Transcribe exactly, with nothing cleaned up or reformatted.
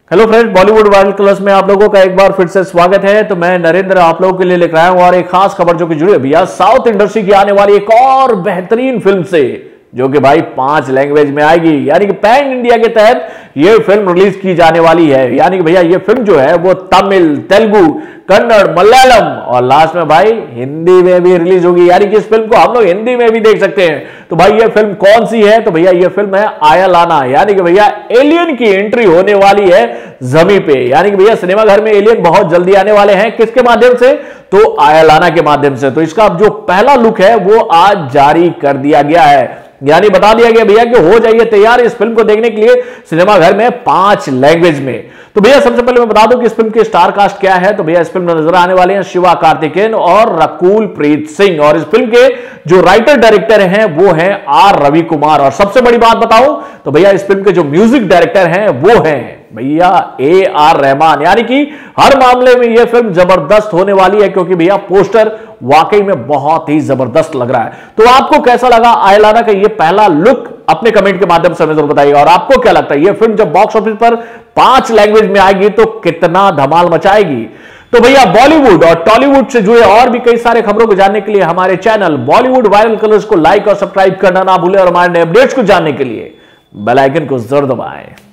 Hello friends, Bollywood viral colours में आप लोगों का एक बार फिर से स्वागत है। तो मैं नरेंद्र आप लोगों के लिए लेकर आया हूं और एक खास खबर जो कि जुड़ी है भैया साउथ इंडस्ट्री की आने वाली एक और बेहतरीन फिल्म से, जो कि भाई पांच लैंग्वेज में आएगी। यानी कि पैन इंडिया के तहत ये फिल्म रिलीज की जाने वाली है। यानी कि भैया ये फिल्म जो है वो तमिल, तेलुगु, कन्नड़, मलयालम और लास्ट में भाई हिंदी में भी रिलीज होगी। यानी कि इस फिल्म को हम लोग हिंदी में भी देख सकते हैं। तो भाई ये फिल्म कौन सी है? तो भैया ये फिल्म है आयालाना। यानी कि भैया एलियन की एंट्री होने वाली है जमीन पे। यानी कि भैया सिनेमाघर में एलियन बहुत जल्दी आने वाले हैं। किसके माध्यम से? तो आयालाना के माध्यम से। तो इसका जो पहला लुक है वो आज जारी कर दिया गया है। यानी बता दिया गया भैया कि हो जाइए तैयार इस फिल्म को देखने के लिए सिनेमाघर में पांच लैंग्वेज में। तो भैया सबसे पहले मैं बता दूं कि इस फिल्म की स्टार कास्ट क्या है। तो भैया इस फिल्म में नजर आने वाले हैं शिवा कार्तिकेयन और रकुल प्रीत सिंह। और इस फिल्म के जो राइटर डायरेक्टर हैं वो हैं आर रवि कुमार। और सबसे बड़ी बात बताऊं तो भैया इस फिल्म के जो म्यूजिक डायरेक्टर हैं वो हैं भैया ए आर रहमान। यानी कि हर मामले में यह फिल्म जबरदस्त होने वाली है, क्योंकि भैया पोस्टर वाकई में बहुत ही जबरदस्त लग रहा है। तो आपको कैसा लगा आयालाना का ये पहला लुक? अपने कमेंट के माध्यम से हमें जरूर बताइएगा। और आपको क्या लगता है ये फिल्म जब बॉक्स ऑफिस पर पांच लैंग्वेज में आएगी तो कितना धमाल मचाएगी? तो भैया बॉलीवुड और टॉलीवुड से जुड़े और भी कई सारे खबरों को जानने के लिए हमारे चैनल बॉलीवुड वायरल कलर्स को लाइक और सब्सक्राइब करना ना भूलें। और हमारे नए अपडेट्स को जानने के लिए बेल आइकन को जरूर दबाएं।